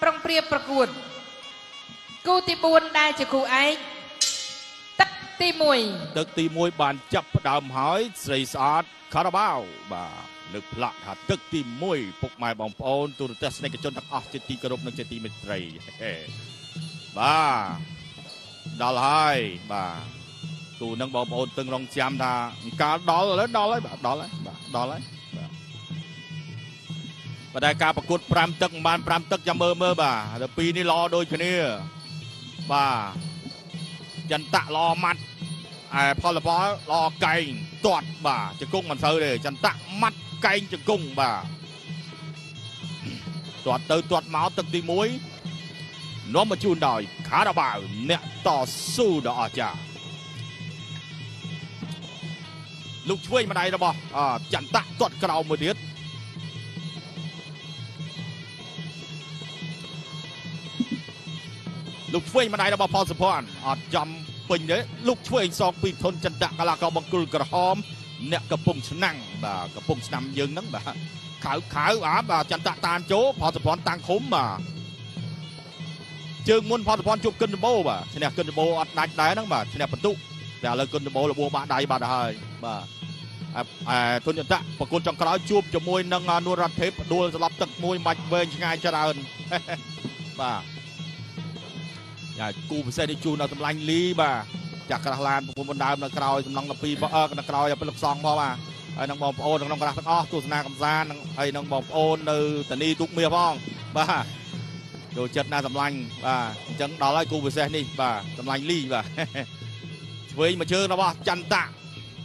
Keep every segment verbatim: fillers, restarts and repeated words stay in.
ប្រុងព្រៀបប្រកួតគូទីបួនដែលជាគូឯកទឹកទីមួយទឹកទីមួយបានចាប់ផ្ដើមហើយស្រីស្អាតខារ៉ាបាវបាទលើកផ្លាកថាទឹកទីមួយពុកម៉ែបងប្អូនទូរទស្សនិកជនទាំងអស់ជាទីគោរពនិងជាទីមេត្រីបាទដល់ហើយបាទទូនឹងបងប្អូនទឹងរងចាំថាកាលដល់ឥឡូវដល់ហើយបាទដល់ហើយបាទដល់ហើយបាទតែការប្រកួតប្រាំទឹកមិនបានប្រាំទឹកចាំមើលមើលបាទដល់ពីរនេះល្អដូចគ្នាបាទចន្ទៈល្អម៉ាត់ឯផលផលល្អកែងទាត់បាទជង្គង់មិនសូវទេចន្ទៈម៉ាត់កែងជង្គង់បាទទាត់ទៅទាត់មកទឹកទីមួយនាំមកជូនដោយខារ៉ាបាវអ្នកតស៊ូដ៏អស្ចារ្យលោកឆ្វេងម្ដាយរបស់ចន្ទៈទាត់ក្រោមមួយទៀតលោកឆ្វេងម្ដាយរបស់ផលសុភ័ណ្ឌអត់ចំពេញទេលោកឆ្វេងសងពីធនចន្ទៈកលាករបង្គោលក្រហមអ្នកកំពុងឆ្នាំងបាទកំពុងឆ្នាំយើងហ្នឹងបាទខៅខៅអាបាទចន្ទៈតានចូលផលសុភ័ណ្ឌតាំងឃុំបាទជើងមុនផលសុភ័ណ្ឌជប់គិនដបោបាទឈ្នះគិនដបោអត់ដាច់ដែរហ្នឹងបាទឈ្នះបន្ទុកតែឥឡូវគិនដបោលបោបាក់ដៃបាត់ហើយបាទអែធនចន្ទៈប្រគល់ចុងក្រោយជួបជាមួយនឹងនួនរ៉ាត់ថេបដួលស្លាប់ទឹកមួយមិនបាច់វែងឆ្ងាយច្រើនបាទយ៉ាគូពិសេសនេះជួននៅតម្លាញលីបាទចាក់ក្រាស់ឡានប្រពន្ធបណ្ដើមនៅក្រោយសំឡង12បើអើនៅក្រោយពលិកសងផងបាទហើយនឹងបងប្អូនក្នុងក្រាស់ទាំងអស់ទស្សនាកំសាន្តហើយនឹងបងប្អូននៅតានីទូកមាសផងបាទចូលចិត្តណាសម្លាញ់បាទអញ្ចឹងដល់ហើយគូពិសេសនេះបាទតម្លាញលីបាទឆ្វេងមកជើងរបស់ចន្ទៈ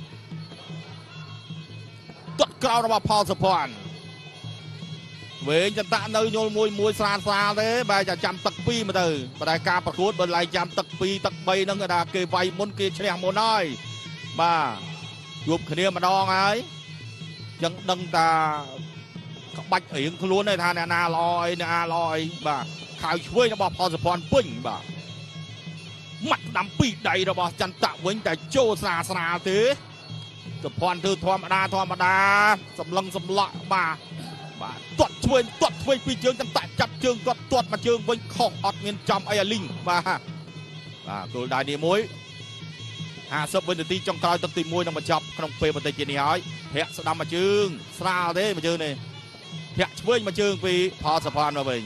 ទាត់ក្រោយរបស់ផលសុភ័ណ្ឌវែងចន្ទៈនៅញល់មួយមួយស្រាលស្រាលទេបែរតែចាំទឹកពីរមកទៅបើតែការប្រកួតបើឡៃចាំទឹកពីរទឹកបីហ្នឹងគេថាគេវាយមុនគេឈ្នះមុនហើយបាទជួបគ្នាម្ដងហើយអញ្ចឹងដឹងតាក្បាច់រៀងខ្លួនទេថាអ្នកណាល្អអីអ្នកណាល្អអីបាទខៅឆ្វេងរបស់ផលសុភ័ណ្ឌពេញបាទម៉ាត់ដាំពីដៃរបស់ចន្ទៈវិញតែចូលស្រាលស្រាលទេសុភ័ណ្ឌធ្វើធម្មតាធម្មតាសម្លឹងសម្លក់បាទបាទទាត់ឆ្វេងទាត់ឆ្វេងពីជើងចន្ទៈចាប់ជើងទាត់ទាត់មកជើងវិញខុសអត់មានចំអីអាលីងបាទបាទគោលដៅនេះមួយហាសិបវិនាទីចុងក្រោយទឹកទីមួយនឹងបញ្ចប់ក្នុងពេលបន្តិចទៀតនេះហើយធាក់ស្ដាំមកជើងស្រាលទេមកជើងនេះធាក់ឆ្វេងមកជើងពីផលសុភ័ណ្ឌមកវិញ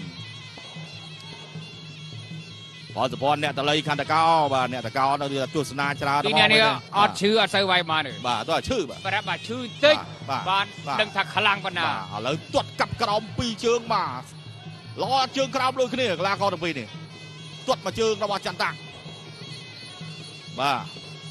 ផលសុភ័ណ្ឌអ្នកតលៃខណ្ឌតកោបាទអ្នកតកោនៅទស្សនាច្រើនទីនេះអត់ឈឺអត់សូវវាយបានទេបាទទៅឈឺបាទប្រាប់បាទឈឺតិចបាទដឹងថាខ្លាំងប៉ុណ្ណាឥឡូវទាត់កាប់ក្រោមពីរជើងបាទល្អជើងក្រោមដូចគ្នាកលាករទាំងពីរនេះទាត់មកជើងរបស់ចន្ទៈបាទ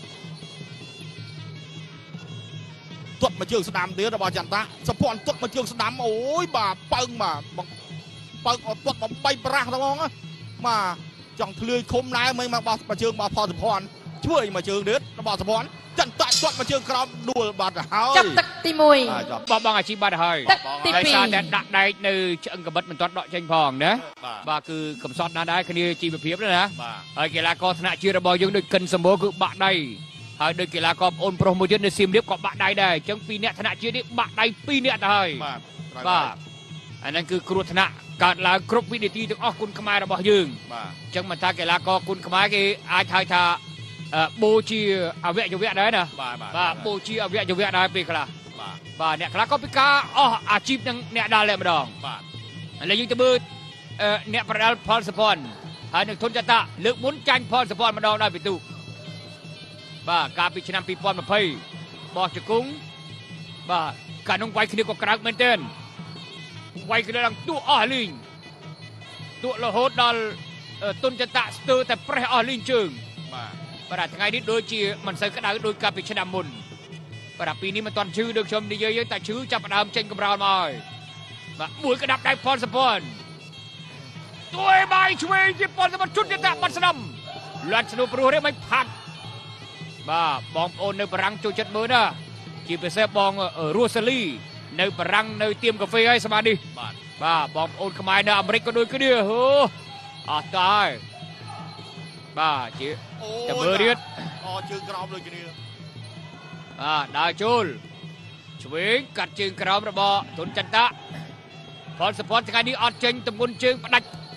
ទាត់មកជើងស្ដាំទៀតរបស់ចន្ទៈសុភ័ណ្ឌទាត់មកជើងស្ដាំអូយបាទប៉ើងបាទប៉ើងអត់ទាត់បំបីប្រាស់ហ្មងបាទចង់ធ្លាយឃុំណែមិនមកបោះមកជើងមកផលសុភ័ណ្ឌជួយមកជើងទៀតរបស់សុភ័ណ្ឌចន្ទៈទាត់មកជើងក្រោមដួលបាត់ហើយចាប់ទឹកទីមួយបោះបង់អាជីពបាត់ហើយទឹកទីពីរតែដាក់ដែកនៅឆ្អឹងកបិតមិនទាន់ដកចេញផងណាបាទគឺកំសត់ណាស់ដែរគ្នាជីវភាពណាហើយកីឡាករថ្នាក់ជាតិរបស់យើងដូចកិនសម្បូរគឺបាក់ដៃហើយដោយកីឡាករប្អូនប្រុសមួយទៀតនៅសៀមរាបក៏បាក់ដៃដែរអញ្ចឹងពីរអ្នកថ្នាក់ជាតិនេះបាក់ដៃពីរអ្នកទៅហើយបាទអាហ្នឹងគឺគ្រោះថ្នាក់កើតឡើងគ្រប់វិនាទីទាំងអស់គុណខ្មែររបស់យើងបាទអញ្ចឹងមិនថាកីឡាករគុណខ្មែរគេអាចហៅថាបូជាអវយវៈដែរណាបាទបូជាអវយវៈដែរពេលខ្លះបាទបាទអ្នកខ្លះក៏ពិការអស់អាជីពនឹងអ្នកដាល់តែម្ដងបាទឥឡូវយើងទៅមើលអ្នកប្រដាល់ផលសុភ័ណ្ឌហើយនឹងធនចតៈលើកមុនចាញ់ផលសុភ័ណ្ឌម្ដងដោយពិន្ទុបាទកាលពីឆ្នាំពីរពាន់ยี่สิบបោះជង្គង់បាទកាលនោះវាយគ្នាក៏ក្រើកមែនទែនវាយគ្នាឡើងទួអស់លីងទួរហូតដល់ទុនចតៈស្ទើរតែប្រេះអស់លីងជើងបាទបាទថ្ងៃនេះដូចជាមិនសូវក្តៅដូចកាលពីឆ្នាំមុនបាទពីនេះមិនទាន់ឈឺដូចខ្ញុំនិយាយយើងតែឈឺចាប់ផ្ដើមចេញកម្រោលមកហើយបាទមួយក្តាប់ដៃផលសុភ័ណ្ឌទួយបាយឆ្វេងជាផលសុភ័ណ្ឌជុតចតៈបាត់ស្ដាំលាត់ស្នូព្រោះនេះមិនផាត់បាទបងប្អូននៅបារាំងចូលចិត្តមើលណាជាពិសេសបងរស់សាលីនៅបារាំងនៅទៀមកាហ្វេហើយស្មាននេះបាទបាទបងប្អូនខ្មែរនៅអាមេរិកក៏ដូចគ្នាហូអត់តើបាទជាតែមើលទៀតអូជើងក្រោមដូចគ្នាបាទដើរចូលឆ្វេងកាត់ជើងក្រោមរបស់ទុនចន្ទៈផលសុភ័ណ្ឌថ្ងៃនេះអត់ចេញទម្ងន់ជើងផ្ដាច់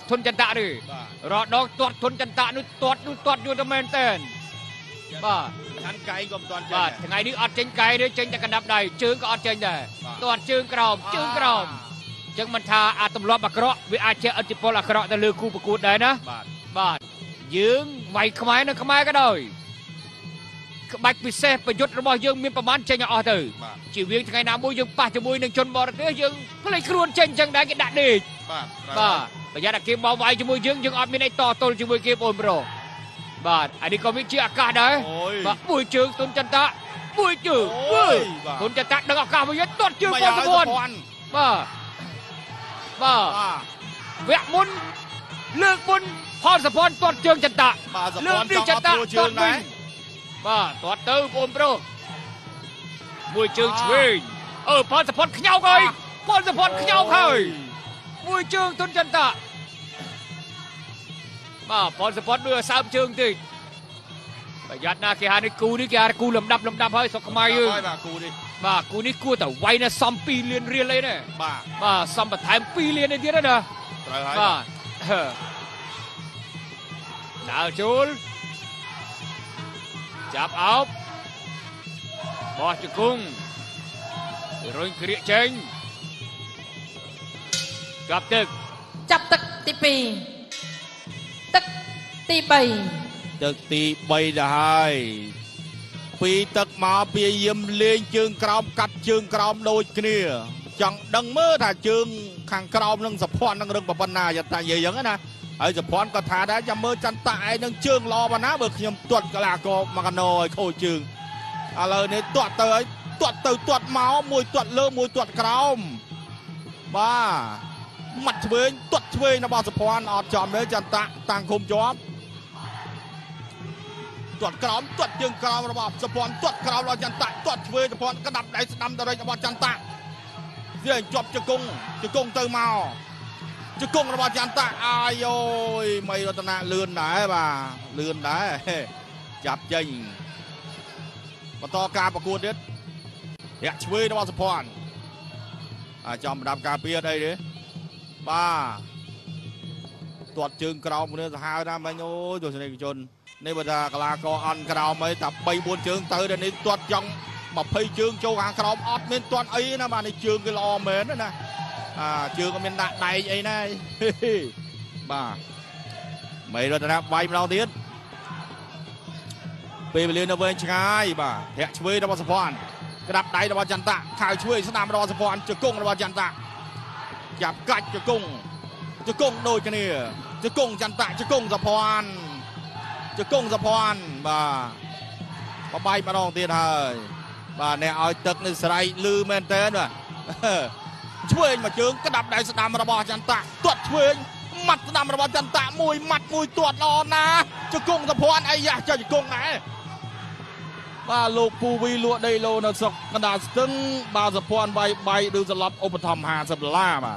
ធុនចន្ទៈទេរដងទាត់ធុនចន្ទៈនោះទាត់នោះទាត់យូរតែមែនតើបាទខាន់កែងក៏មិនទាន់ចេញបាទថ្ងៃនេះអត់ចេញកែទេចេញតែកណ្ដាប់ដៃជើងក៏អត់ចេញដែរទាត់ជើងក្រោមជើងក្រោមអញ្ចឹងមិនថាអាទម្លាប់អាក្រក់វាអាចជាឥទ្ធិពលអាក្រក់ទៅលើគូប្រកួតដែរណាបាទបាទយើងវាយខ្មែរនៅខ្មែរក៏ដោយក្បាច់ពិសេសប្រយុទ្ធរបស់យើងមានប្រមាណចេញអស់ទៅជាវៀងថ្ងៃណាមួយយើងប៉ះជាមួយនឹងជនបរទេសយើងផ្លេចខ្លួនចេញអញ្ចឹងដែរគេដាក់ដេកបាទបាទប្រយ័ត្នតែគេបោកវាយជាមួយយើងយើងអត់មានអីតទល់ជាមួយគេបងប្រុសបាទអានេះក៏វាជាឱកាសដែរបាទមួយជើងទុនចន្ទៈមួយជើងទុនចន្ទៈដឹងឱកាសវិញទាត់ជើងបងប្អូនបាទបាទវគ្គមុនលើកមុនផលសភ័ណ្ឌទាត់ជើងចន្ទៈលើកនេះចន្ទៈទាត់វិញបាទទាត់ទៅបងប្រុសមួយជើងឆ្វេងអឺផលសភ័ណ្ឌខ្ញោកហើយផលសភ័ណ្ឌខ្ញោកហើយមួយជើងទុនចន្ទៈបាទផលសភ័ណ្ឌដូចសើមជើងតិចប្រយ័ត្នណាគេហៅនេះគូនេះគេហៅគូលំដាប់លំដាប់ហើយស្រុកខ្មែរយើងបាទគូនេះបាទគូនេះគួរតែវាយនៅសំពីរលានរៀលអីណាបាទបាទសំបន្ថែមពីរលាននេះទៀតណាត្រូវហើយបាទដើរចូលចាប់អោបបោះជង្គង់រុញក្រៀកចេញចាប់ទឹកចាប់ទឹកទីពីរទឹកទីបីទឹកទីបីទៅហើយពីទឹកមកព្យាយាមលេងជើងក្រោមកាត់ជើងក្រោមដូចគ្នាចង់ដឹងមើលថាជើងខាងក្រោមនឹងសភ័ណ្ឌនឹងរឹងប៉ុណ្ណាយតែនិយាយអញ្ចឹងណាហើយសភ័ណ្ឌក៏ថាដែរចាំមើលចន្ទៈឯងនឹងជើងល្អប៉ុណ្ណាបើខ្ញុំទាត់កលាករមកកណោឲ្យខូចជើងឥឡូវនេះទាត់ទៅហើយទាត់ទៅទាត់មកមួយទាត់លើមួយទាត់ក្រោមបាទមាត់ឆ្វេងទាត់ឆ្វេងរបស់សភ័ណ្ឌអត់ចំទេចន្ទៈតាំងឃុំជាប់ទាត់ក្រោមទាត់ជើងក្រោមរបស់សភ័ណ្ឌទាត់ក្រោមរបស់ចន្ទៈទាត់ឆ្វេងសភ័ណ្ឌក្តាប់ដៃស្ដាំទៅរបស់ចន្ទៈវាជាប់ជង្គង់ជង្គង់ទៅមកជង្គង់របស់ចន្ទៈអាយអូយមីរតនាលឿនដែរបាទលឿនដែរចាប់ចេញបន្តការប្រកួតទៀតរាក់ឆ្វេងរបស់សភ័ណ្ឌអាចចំប្រដាប់ការពារអីទេបាទទាត់ជើងក្រោមគ្នាសាហាវណាស់មិញអូយទស្សនិកជននេះបើថាកលាករអន់ក្រោមអីតែបីបួនជើងទៅដល់នេះទាត់ចង់ยี่สิบជើងចូលខាងក្រោមអត់មានទាត់អីណាបាទនេះជើងគេល្អមែនណាអាជើងក៏មានដាក់ដៃអីណាបាទមីរតនាវាយម្ដងទៀតពេលវេលានៅវែងឆ្ងាយបាទធាក់ឆ្វេងរបស់សភ័ណ្ឌក្តាប់ដៃរបស់ចន្ទៈខៅឆ្វេងស្ដាំរបស់សភ័ណ្ឌជង្គង់របស់ចន្ទៈចាប់កាច់ជង្គង់ជង្គង់ដូចគ្នាជង្គង់ចន្ទៈជង្គង់សភ័ណ្ឌជង្គង់សភ័ណ្ឌបាទបបាយម្ដងទៀតហើយបាទអ្នកឲ្យទឹកនេះស្រ័យលឺមែនតើបាទឆ្វេងមកជើងក្តាប់ដៃស្ដាំរបស់ចន្ទៈទាត់ឆ្វេងម៉ាត់ស្ដាំរបស់ចន្ទៈមួយម៉ាត់មួយទាត់ល្អណាស់ជង្គង់សភ័ណ្ឌអីយ៉ាចុះជង្គង់ដែរបាទលោកពូវីលក់ដីឡូនៅស្រុកកណ្ដាលស្ទឹងបាទសភ័ណ្ឌវាយបាយឬសន្លប់ឧបត្ថម្ភห้าสิบដុល្លារបាទ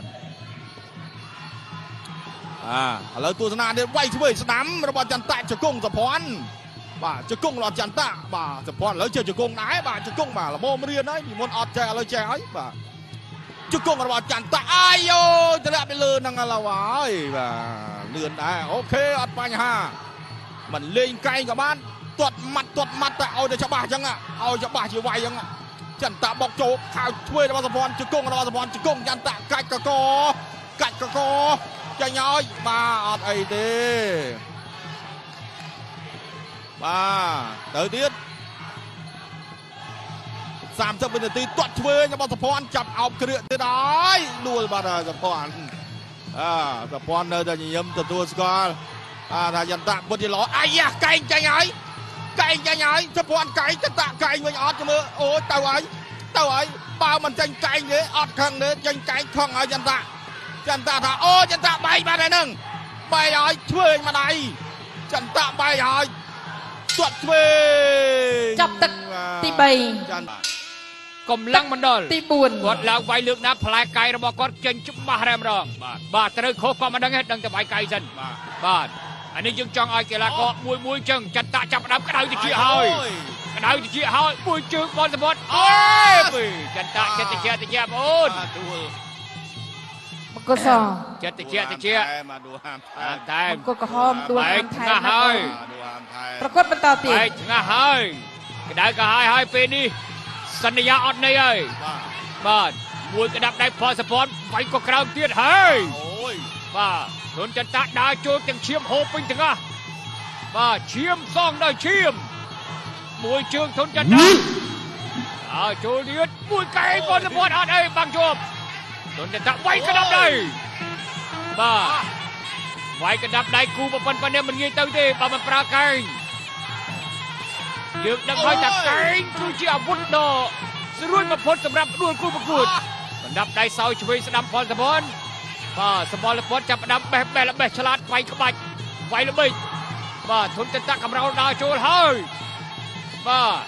អាឥឡូវទស្សនានេះវាយឆ្វេងស្ដាំរបស់ចន្ទៈជង្គង់សភ័ណ្ឌបាទជង្គង់របស់ចន្ទៈបាទសភ័ណ្ឌឥឡូវចេះជង្គង់ដែរបាទជង្គង់បាទល្មមរៀនហើយពីមុនអត់ចេះឥឡូវចេះហើយបាទជង្គង់របស់ចន្ទៈអាយយោតម្លាក់ទៅលើហ្នឹងឥឡូវហើយបាទលឿនដែរអូខេអត់បញ្ហាមិនលេងកែងក៏បានទាត់ម៉ាត់ទាត់ម៉ាត់តែឲ្យតែច្បាស់អញ្ចឹងឲ្យច្បាស់ជាវាយអញ្ចឹងចន្ទៈបុកចូលខៅឆ្វេងរបស់សភ័ណ្ឌជង្គង់របស់សភ័ណ្ឌជង្គង់ចន្ទៈកាច់កកកាច់កកចាញ់ឲ្យបាទអត់អីទេបាទទៅទៀតសាមសិបវិនាទីទាត់ឆ្វេងរបស់សភ័ណ្ឌចាប់អោបគ្រឿកទៀតហើយដួលបាត់ហើយសភ័ណ្ឌអាសភ័ណ្ឌនៅតែញញឹមទទួលស្គាល់អាថាចន្ទៈពុតជាល្អអាយ៉ាកែងចាញ់ហើយកែងចាញ់ហើយសភ័ណ្ឌកែងចន្ទៈកែងវិញអត់មើលអូទៅហើយទៅហើយបើមិនចាញ់កែងទេអត់ខឹងទេចាញ់កែងខឹងហើយចន្ទៈចន្ទៈថាអូចន្ទៈបែកបាត់ហើយនឹងបែកហើយឆ្វេងមកដៃចន្ទៈបែកហើយទាត់ឆ្វេងចាប់ទឹកទីបីកម្លាំងមណ្ឌលទីបួនគាត់ឡើងវាយលើកណាផ្លែកាយរបស់គាត់ចេញច្បាស់តែម្ដងបាទត្រូវខុសក៏មិនដឹងទេដឹងតែវាយកាយសិនបាទអានេះយើងចង់ឲ្យកីឡាករមួយមួយចឹងចន្ទៈចាប់ផ្ដើមក្តៅតិចហើយក្តៅតិចហើយមួយជើងបនសមុទ្រអូយចន្ទៈចិត្តតិចតិចបងអូនកសោចិត្តតិចតិចมาดูห้ามแทអាนតែកកហមដួលហាមថែមហើយมาดูห้ามแทนប្រកួតបន្តទៀតហើយឆ្ងាស់ហើយក្តៅក៏ហើយហើយពេលនេះសន្យាអត់ន័យហើយបាទបាទមួយក្តាប់ដៃផលសពតវាយក៏ក្រោមទៀតហើយអូយបាទហ៊ុនចន្ទៈដើរចូលទាំងឈាមហូបពេញទាំងអស់បាទឈាមសងដល់ឈាមមួយជើងហ៊ុនចន្ទៈអើចូលទៀតមួយកែផលសពតអត់អីបាំងជាប់ហ៊ុនចន្ទៈវាយក្តាប់ដៃបាទវាយក្តាប់ដៃគូប្រពន្ធប៉ុណ្ណេះមិនងាយទៅទេបើមិនប្រើកែងយើងដឹងហើយថាកែងគឺជាអាវុធដ៏ស្រួលបំផុតសម្រាប់ដួលគូប្រកួតបណ្ដាប់ដៃសោឆ្វេងស្ដាំផលសពតបាទសម្បល់ពតចាប់ផ្ដើមបេះបេះល្បេះឆ្លាតវាយក្បាច់វាយល្បិចបាទធុនចន្ទៈកំរោលដើរចូលហើយបាទ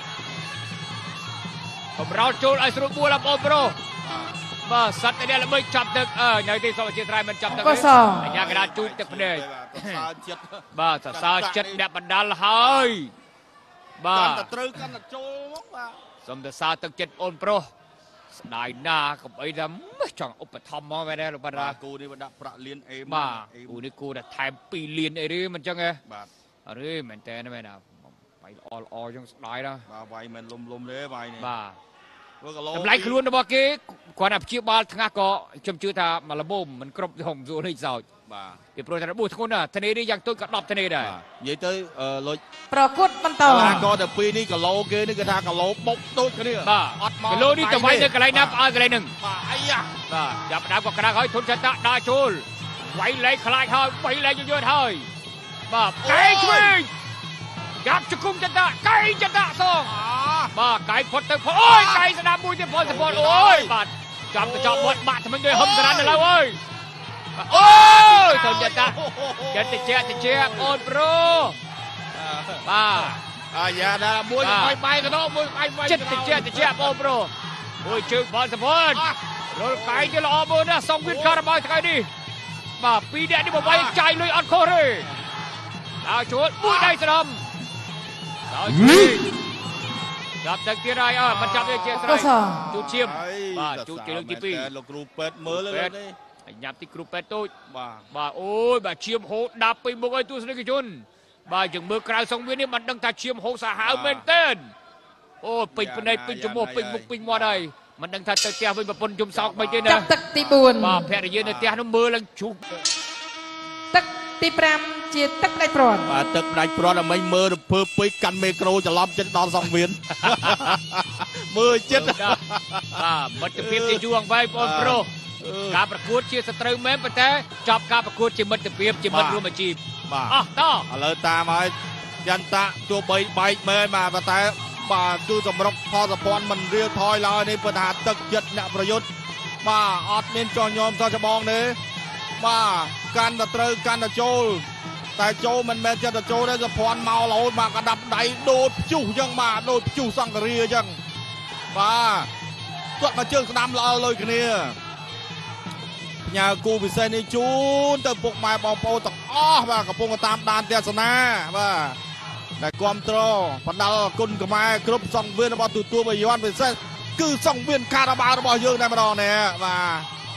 កំរោលចូលឲ្យស្រួលបួលបងប្រុសបាទសត្វតែល្បិចចាប់ទឹកអើនៅទីសុខជាត្រៃមិនចាប់ទឹកទេអញ្ញាកដាជូចទឹកភ្នែកសើចិត្តបាទសរសើរចិត្តអ្នកបណ្ដាលហើយបាទកាន់តែត្រូវកាន់តែចូលមកបាទសូមសរសើរទឹកចិត្តអូនប្រុសស្ដាយណាកុំអីថាចង់ឧបត្ថម្ភមកមែនទេលោកបាទបាទគូនេះដាក់ប្រាក់លៀនអេមបាទគូនេះគូតែថែមពីរលានអីទេមិនចឹងទេបាទអរេមែនតើមែនណាបាយល្អល្អចឹងស្ដាយណាបាទវាយមិនលុំលុំទេវាយនេះបាទធ្វើគីឡូតម្លៃខ្លួនរបស់គេគាត់ថាព្យាបាលថ្ងាសក៏ខ្ញុំជឿថាមកលបមមិនគ្រប់ក្នុងសួរនេះសោចបាទពីព្រោះតែរបួសធ្ងន់ណាធ្នេនេះយ៉ាងតូចក៏ដប់ធ្នេដែរបាទនិយាយទៅអឺលុយប្រកួតបន្តកីឡាករតែពីរនេះគីឡូគេនេះគេថាគីឡូបុកដូចគ្នាបាទអត់មកគីឡូនេះទៅវាយនៅកន្លែងណាផ្អើលកន្លែងហ្នឹងបាទអីយ៉ាបាទចាប់ផ្ដើមក៏ក្រាស់ហើយធុនចន្ទៈដើរចូលវាយលែងខ្លាចហើយវាយលែងយឺតហើយបាទកែឆ្វេងចាប់ជង្គង់ចន្ទៈកែចន្ទៈសងបាទកែផុតទៅផុតអូយកែស្ដាប់មួយទៀតផលសពតអូយបាទចាប់ទៅចាប់វត្តបាក់ថ្មិញដោយហឹមសរ៉ាន់ទៅលើអើយអូយធុនចន្ទៈចិត្តតិចតិចអូនប្រូបាទអាយ៉ាដល់មួយបាយបាយកដោមួយបាយបាយចិត្តតិចតិចបងប្រូមួយជើងផលសពតរលកែទៅល្អមើលណាសងវិនការរបស់ថ្ងៃនេះបាទពីរអ្នកនេះមកវាយចាយលុយអត់ខុសទេដល់ជួលមួយដៃស្ដំដល់ជួយចាប់ទឹកទៀតហើយអើមិនចាប់ទេជាស្រ័យជូតឈាមបាទជូតជាលើកទីពីរលោកគ្រូពេទ្យមើលលើនេះញ៉ាំទីគ្រូពេទ្យតូចបាទបាទអូយបាទឈាមហូរដាប់ពេញមុខឲ្យទស្សនិកជនបាទយើងមើលក្រៅសង្វៀននេះមិនដឹងថាឈាមហូរសាហាវមែនទេអូពេញភ្នែកពេញច្រមុះពេញមុខពេញមាត់ហើយមិនដឹងថាទៅផ្ទះវិញប្រពន្ធយំសោកមិនទេណាចាប់ទឹកទីបួនបាទភរិយានៅផ្ទះនោះមើលឡើងជ្រុះទឹកទីប្រាំជាទឹកផ្ដាច់ព្រាត់បាទទឹកផ្ដាច់ព្រាត់តែមិនមើលរំភើបពេកកាន់មេក្រូច្រឡំចិត្តដល់សង្វៀនមើលចិត្តបាទមិត្តភាពជាយូរអង្វែងបងប្រុសការប្រកួតជាសត្រូវមែនប៉ុន្តែចប់ការប្រកួតជាមិត្តភាពជាមិត្តរួមអាជីពបាទអស់តឥឡូវតាមហើយចន្ទៈទោះបីបែកមែនបាទប៉ុន្តែបាទគឺសម្រុកផលសភ័ណ្ឌមិនរៀលថយឡើយនេះប៉ុន្តែទឹកចិត្តអ្នកប្រយុទ្ធបាទអត់មានចោះញោមសោះច្បងទេបាទកាន់តែត្រូវកាន់តែចូលតែចូលមិនមែនចិត្តតែចូលទេសភ័ណ្ឌមករហូតមកកដាប់ដៃដូតព្យុះអញ្ចឹងបាទដូតព្យុះសង្ឃរាអញ្ចឹងបាទគាត់មកជើងស្ដាំល្អលុយគ្នាផ្ញើគូពិសេសនេះជូនទៅពុកម៉ែបងប្អូនទាំងអស់បាទកំពុងតាមដានទស្សនាបាទដែលគ្រប់ត្របណ្ដាលគុណខ្មែរគ្រប់សង្វៀនរបស់ទទួលបយ័នពិសេសគឺសង្វៀនការាបារបស់យើងតែម្ដងនេះបាទ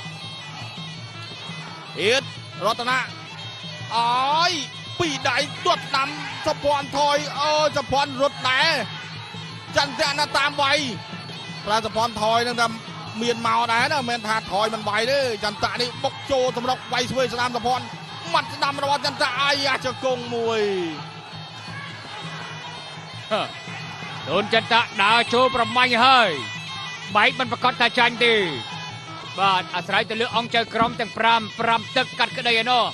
អៀតរតនាអើយពីដៃទាត់ដាំសភ័ណ្ឌថយអើសភ័ណ្ឌរត់ដែរចន្ទៈណាតាមវាយប្រាសភ័ណ្ឌថយនឹងថាមានមកដែរណាមិនថាថយមិនវាយទេចន្ទៈនេះបុកចូលសម្រុកវាយស្វេស្ដាំសភ័ណ្ឌមាត់ស្ដាំរបស់ចន្ទៈអាយ៉ាជង្គង់មួយដូនចន្ទៈដើរចូលប្រមាញ់ហើយបែកមិនប្រកាសថាចាញ់ទេបាទអាស្រ័យទៅលើអង្គចៅក្រមទាំង5 5ទឹកកាត់ក្តីឯណោះ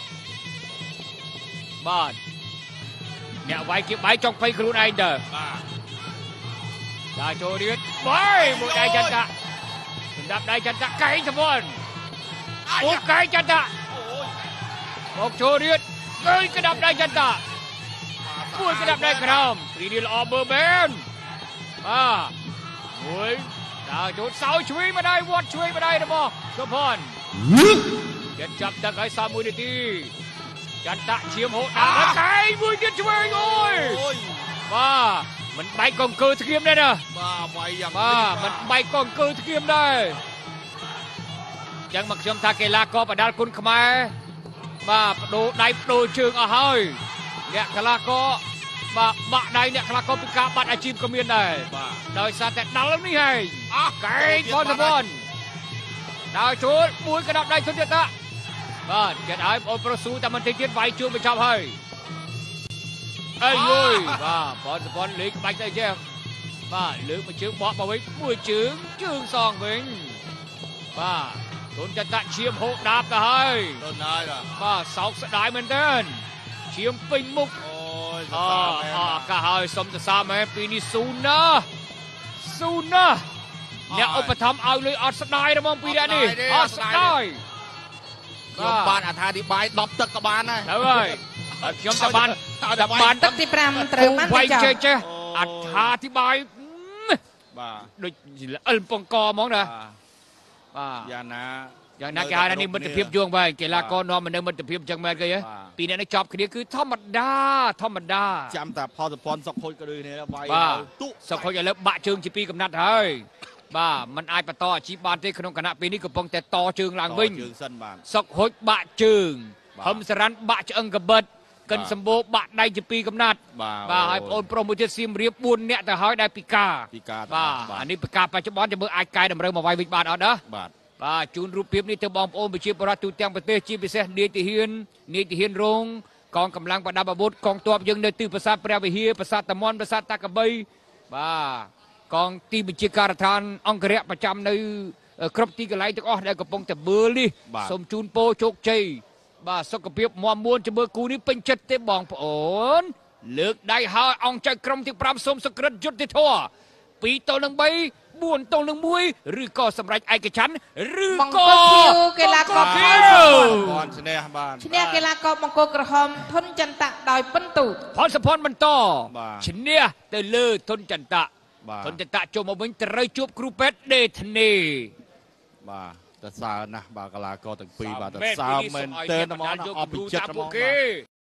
បាទអ្នកវាយគេបែកចង់ភ័យខ្លួនឯងទៅបាទដើរចូលទៀតបាយមួយដៃចន្ទៈសម្រាប់ដៃចន្ទៈកែងសវណ្ណអូកែងចន្ទៈមកចូលទៀតកែងក្តាប់ដៃចន្ទៈ មួយក្តាប់ដៃក្រោមព្រីនេះល្អមើលមែនបាទមួយដើរចូលសោឆ្វេងម្ដាយវត្តឆ្វេងម្ដាយរបស់សុភ័ណ្ឌចិត្តចាប់ទឹកឲ្យសល់មួយនាទីចន្ទៈឈាមហូរដើរកែងមួយទៀតឆ្វេងអូយបាទមិនបែកកង្គើស្គៀមដែរណាបាទវាយយ៉ាងបាទមិនបែកកង្គើស្គៀមដែរยังមកខ្ញុំថាកីឡាករបដាល់គុណខ្មែរបាទបដូរដៃបដូរជើងអស់ហើយអ្នកកីឡាករបាទបាក់ដៃអ្នកកីឡាករពិការបាត់អាជីពក៏មានដែរបាទដោយសារតែដាល់នេះហើយកអស់កែងបនសវនដល់ជួលមួយកណ្ដាប់ដៃទុនទៀតតាបាទចិត្តហើយបងប្រុសស៊ូតែមិនតិចទៀតវាយជួបបញ្ចប់ហើយអើយបាទបនសវនលេងបាច់ទៅចេះបាទលើកមួយជើងបកមកវិញមួយជើងជើងសងវិញបាទទុនចតៈឈាមហូបដាបទៅហើយទុនហើយបាទសោកស្ដាយមែនទែនឈាមពេញមុខអូយអអកាហើយសុំសរសើរមែនពីនេះស៊ូណាស៊ូណាអ្នកឧបត្ថម្ភឲ្យលុយអត់ស្ដាយហ្មងពីអ្នកនេះអត់ស្ដាយខ្ញុំបានអត្ថាធិប្បាយដប់ទឹកក៏បានដែរទៅហើយខ្ញុំតែបានតែបានទឹកទី5ត្រូវបានវាយចេះចេះអត្ថាធិប្បាយបាទដូចអិលពងកហ្មងណាបាទយ៉ាងណាយ៉ាងណាគេហៅថានេះមិត្តភាពយងវែងកីឡាករនាំមកនៅមិត្តភាពចឹងមែនគេហ៎ពីអ្នកនេះចប់គ្នាគឺធម្មតាធម្មតាចាំតែផលសុភ័ណ្ឌសុកហុចក៏ដូចគ្នាវាយទុសុកហុចឥឡូវបាក់ជើងជាពីរកំណាត់ហើយបាទมันអាចបន្តអាជីពបានទេក្នុងគណៈពេលនេះកំពុងតែតជើងឡើងវិញសុកហុចបាក់ជើងហឹមសរ៉ាន់បាក់ឆ្អឹងកបិតកិនសម្បូរបាក់ដៃជាពីរកំណាត់បាទហើយបងប្រុសមួយទៀតសៀមរាបបួននាក់ទៅហើយដែលពិការពិការបាទអានេះពិការបច្ចុប្បន្នจะមើលអាចកែតម្រូវមកវាយវិញបានអត់ណាបាទបាទជូនរូបភាពនេះទៅបងប្អូនប្រជាពលរដ្ឋទូទាំងប្រទេសជាពិសេសនាយទាហាននាយទាហានរងកងកម្លាំងប្រដាប់អាវុធកងទ័ពយើងនៅទិសប្រាសាទព្រះវិហារប្រាសាទតាមាន់ប្រាសាទតាកបីបាទកងទីបញ្ជាការដ្ឋានអង្គរៈប្រចាំនៅគ្រប់ទីកន្លែងទាំងអស់ដែលកំពុងតែមើលនេះសូមជូនពរជោគជ័យបាទសុខភាពមាំមួនជាមួយគូនេះពេញចិត្តទេបងប្អូនលើកដៃហើយអង្គចៅក្រុមទី5សូមសក្រិតយុទ្ធធម៌ពីរទល់នឹង3 4ទល់នឹង1ឬក៏សម្រេចឯកច្ឆន្ទឬក៏កីឡាករភៀវបានឈ្នះបានឈ្នះកីឡាករបង្គោលក្រហមធុនចន្ទៈដោយពិន្ទុផលសុភ័ណ្ឌបន្តឈ្នះទៅលើធុនចន្ទៈធុនចន្ទៈចូលមកវិញត្រូវជួបគ្រូពេទ្យដេធ្នេបាទតែសើណាស់បាទកីឡាករទាំងពីរបាទតែសើមែនទែនហ្មងអស់ពីចិត្តហ្មង